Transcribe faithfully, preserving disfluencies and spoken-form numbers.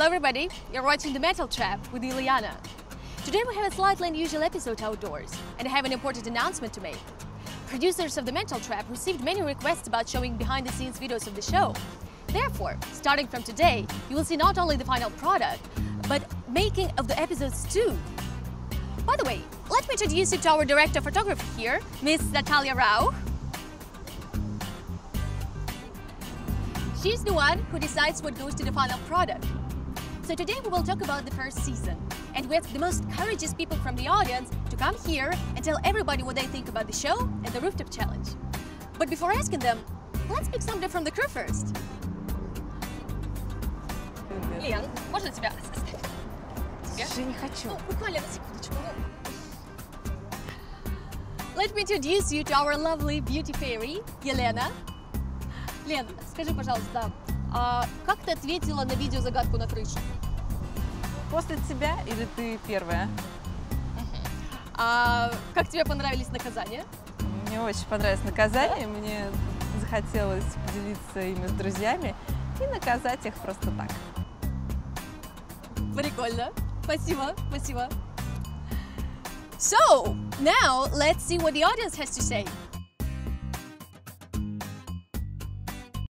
everybody, you're watching The Metal Trap with Ileana. Today we have a slightly unusual episode outdoors, and I have an important announcement to make. Producers of The Metal Trap received many requests about showing behind-the-scenes videos of the show. Therefore, starting from today, you will see not only the final product, but making of the episodes too. By the way, let me introduce you to our director of photography here, Miss Natalia Rao. She's the one who decides what goes to the final product. So today we will talk about the first season, and we ask the most courageous people from the audience to come here and tell everybody what they think about the show and the rooftop challenge. But before asking them, let's pick somebody from the crew first. Лен, можно тебя? Я не хочу. Ну, буквально на секундочку. Let me introduce you to our lovely beauty fairy, Елена. Лен, скажи, пожалуйста, а как ты ответила на видео загадку на крыше? После тебя или ты первая? А как тебе понравились наказания? Мне очень понравилось наказание, мне захотелось поделиться ими с друзьями и наказать их просто так. Прикольно. Спасибо, спасибо. So, now let's see what the audience has to say.